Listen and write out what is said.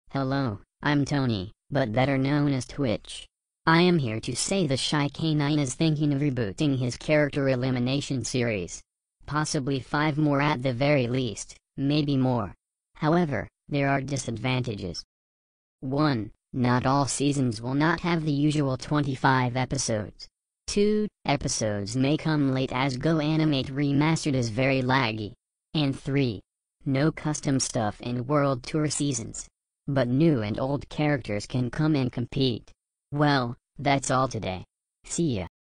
Hello, I'm Tony, but better known as Twitch. I am here to say the Shy K9 is thinking of rebooting his character elimination series. Possibly 5 more at the very least, maybe more. However, there are disadvantages. 1. Not all seasons will not have the usual 25 episodes. 2. Episodes may come late as Go Animate Remastered is very laggy. And 3. No custom stuff in World Tour seasons. But new and old characters can come and compete. Well, that's all today. See ya.